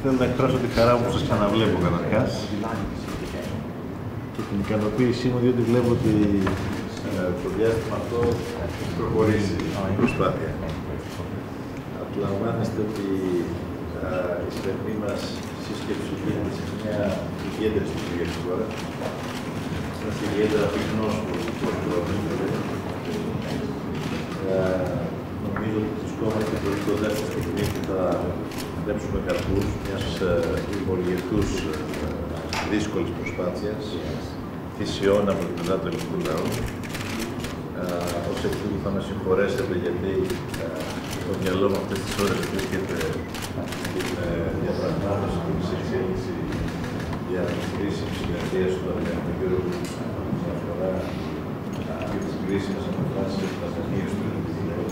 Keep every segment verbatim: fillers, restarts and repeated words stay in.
θέλω να εκφράσω τη χαρά μου που σας ξαναβλέπω καταρχάς και την ικανοποίησή μου, διότι βλέπω ότι ε, το διάστημα αυτό έχει προχωρήσει η προσπάθεια. Αντιλαμβάνεστε ότι ε, η σημερινή μας σύσκεψη γίνεται σε μια ιδιαίτερη στιγμή για τη χώρα. Είμαστε ιδιαίτερα πυκνός πολιτικός τρόπος. Νομίζω ότι βρισκόμαστε προηγούντα στη στιγμή που θα βλέψουμε καρπούς μιας δημιουργητούς δύσκολης προσπάθειας θυσιών από την πλευρά του ελληνικού λαού. Ως εκ τούτου θα με συγχωρέσετε γιατί το μυαλό μου αυτές τις ώρες βρίσκεται στην διαπραγμάτευση που της εξέλιξη για τις κρίσιμες συνεργασίες του Αργανικού όσον αφορά και τις κρίσιμες αποφάσεις και τις παθανίες του ελληνικού λαού.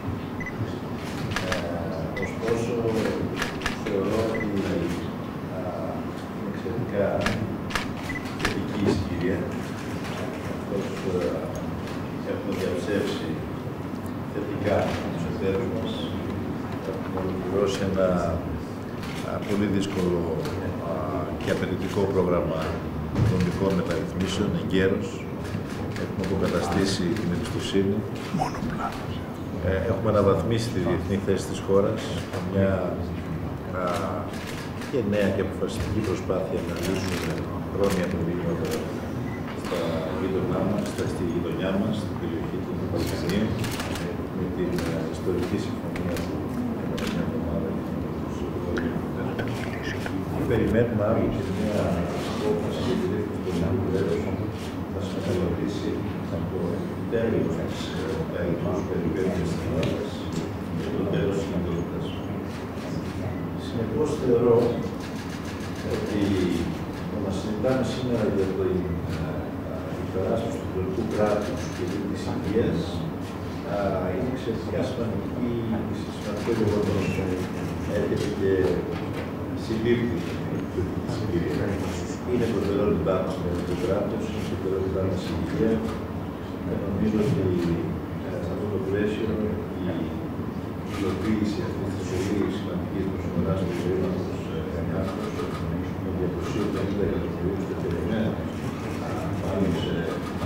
Ωστόσο, θεωρώ ότι είναι εξαιρετικά θετική η συγκυρία. Καθώς έχουμε διαψεύσει θετικά τους εταίρους μας. Έχουμε ολοκληρώσει ένα πολύ δύσκολο και απαιτητικό πρόγραμμα οικονομικών μεταρρυθμίσεων εγκαίρως. Έχουμε αποκαταστήσει την εμπιστοσύνη. Μόνο πλάνος. Έχουμε αναβαθμίσει τη διεθνή θέση της χώρας, μια α, και νέα και αποφασιστική προσπάθεια να λύσουμε χρόνια προβλήματα στα γείτονά μας, στη γειτονιά μας, στην περιοχή του Παλαιστινίου, με την uh, ιστορική συμφωνία που έχουμε μια εβδομάδα και τους γείτονες. Περιμένουμε αύριο και μια απόφαση για τη διεύθυνση του ελληνικού κράτους θα συμμετοχήσει από τέλος της ελληνικής περιπέτειας της Ελλάδας και το τέλος της κοινότητας. Συνεπώς θεωρώ ότι το να συζητάμε σήμερα για την υπεράσπιση του πολιτικού κράτους και της υγείας είναι εξαιρετικά σημαντικό γεγονός. Έρχεται και συμπίπτει τη συγκυρία. Είναι προτεραιότητά μας το ελληνικό κράτος, είναι προτεραιότητά μας η υγεία. Νομίζω ότι σε αυτό το πλαίσιο η υλοποίηση αυτής της πολύ σημαντικής προσφοράς του χρήματος ενιάστος με διακόσια πενήντα εκατομμυρίους τετελεμένους πάνω σε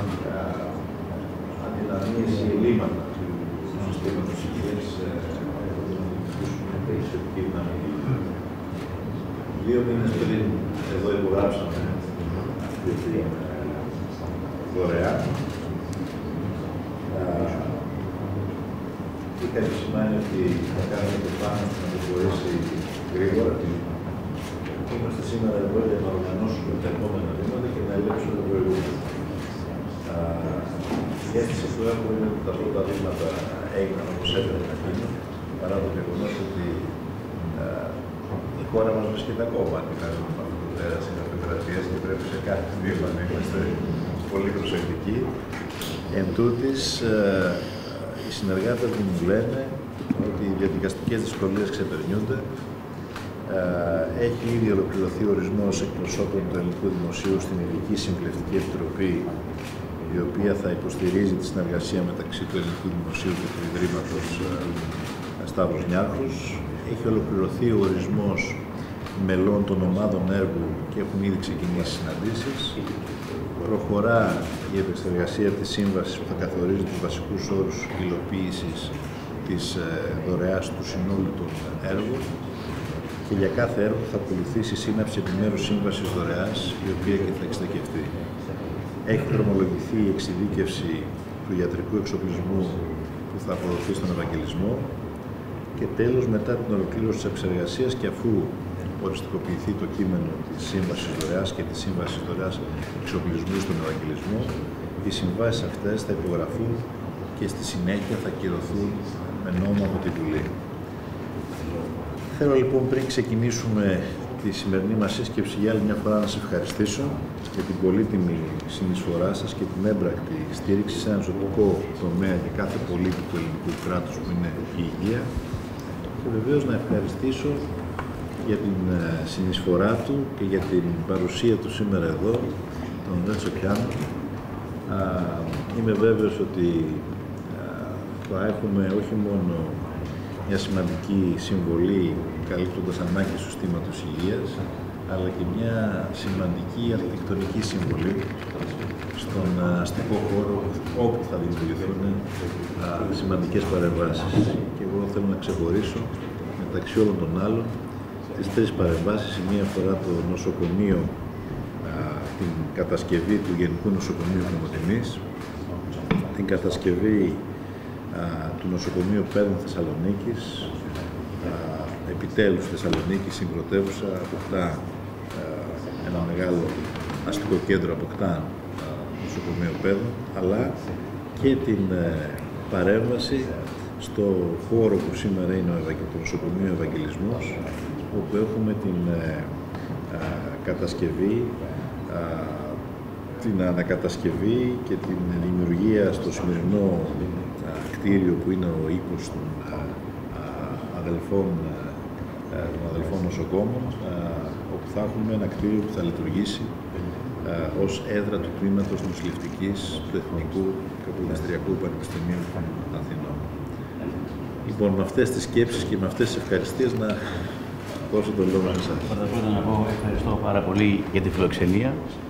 αδυναμίες ή ελλείμματα του συστήματος υγείας έχει σχετική δυναμική. Δύο μήνες πριν εδώ υπογράψαμε αυτή τη δωρεά. Είχα επισημάνει ότι θα κάνουμε το πάνω να το μπορέσει γρήγορα. Είμαστε σήμερα εδώ για να οργανώσουμε τα επόμενα βήματα και να ελέγξουμε το προηγούμενο. Η αίσθηση που έχω είναι ότι τα πρώτα βήματα έγιναν όπως έπρεπε να γίνουν, παρά το γεγονός ότι η χώρα μας βρίσκεται ακόμα αντιμέτωπη με αυτό το τέρας γραφειοκρατίας και πρέπει σε κάθε βήμα να είμαστε πολύ προσεκτικοί. Εν τούτης, οι συνεργάτες μου μου λένε ότι οι διαδικαστικές δυσκολίες ξεπερνιούνται. Έχει ήδη ολοκληρωθεί ο ορισμός εκπροσώπων του Ελληνικού Δημοσίου στην Ειδική Συμβουλευτική Επιτροπή, η οποία θα υποστηρίζει τη συνεργασία μεταξύ του Ελληνικού Δημοσίου και του Ιδρύματος Σταύρος Νιάρχος. Έχει ολοκληρωθεί ο ορισμός μελών των ομάδων έργου και έχουν ήδη ξεκινήσει συναντήσεις. Προχωρά η επεξεργασία της σύμβασης που θα καθορίζει τους βασικούς όρους υλοποίησης της δωρεάς του συνόλου των έργων και για κάθε έργο θα ακολουθήσει σύναψη επιμέρους σύμβασης δωρεάς, η οποία και θα εξειδικευτεί. Έχει δρομολογηθεί η εξειδίκευση του ιατρικού εξοπλισμού που θα αποδοθεί στον Ευαγγελισμό και τέλος, μετά την ολοκλήρωση της επεξεργασίας και αφού οριστικοποιηθεί το κείμενο της Σύμβασης Δωρεάς και της Σύμβασης Δωρεάς Εξοπλισμού στον Ευαγγελισμό, οι συμβάσεις αυτές θα υπογραφούν και στη συνέχεια θα κυρωθούν με νόμο από τη Βουλή. Θέλω λοιπόν πριν ξεκινήσουμε τη σημερινή μας σύσκεψη για άλλη μια φορά να σας ευχαριστήσω για την πολύτιμη συνεισφορά σας και την έμπρακτη στήριξη σε ένα ζωτικό τομέα για κάθε πολίτη του ελληνικού κράτους που είναι η υγεία και βεβαίως να ευχαριστήσω για την συνεισφορά του και για την παρουσία του σήμερα εδώ, τον Ρέτσο Πιάνο. Είμαι βέβαιος ότι θα έχουμε όχι μόνο μια σημαντική συμβολή καλύπτοντας ανάγκες του συστήματος υγείας, αλλά και μια σημαντική αρχιτεκτονική συμβολή στον αστικό χώρο όπου θα δημιουργηθούν σημαντικές παρεμβάσεις. Και εγώ θέλω να ξεχωρίσω μεταξύ όλων των άλλων τις τρεις παρεμβάσεις. Η μία αφορά το νοσοκομείο, την κατασκευή του Γενικού Νοσοκομείου Κομοτηνής, την κατασκευή α, του Νοσοκομείου Πέδων Θεσσαλονίκης. Α, επιτέλους Θεσσαλονίκη, η πρωτεύουσα, αποκτά α, ένα μεγάλο αστικό κέντρο, αποκτά α, νοσοκομείο Πέδων, αλλά και την α, παρέμβαση στο χώρο που σήμερα είναι το νοσοκομείο Ευαγγελισμός, όπου έχουμε την α, α, κατασκευή, α, την ανακατασκευή και την δημιουργία στο σημερινό α, κτίριο που είναι ο οίκος των α, α, αδελφών, α, των αδελφών νοσοκόμων, α, όπου θα έχουμε ένα κτίριο που θα λειτουργήσει α, ως έδρα του τμήματος νοσηλευτικής του Εθνικού Καποδιστριακού Πανεπιστημίου Αθηνών. Λοιπόν, με αυτές τις σκέψεις και με αυτές τις ευχαριστίες να δώσω τον λόγο σε εσάς. Πρώτα απ' όλα να πω ευχαριστώ πάρα πολύ για τη φιλοξενία.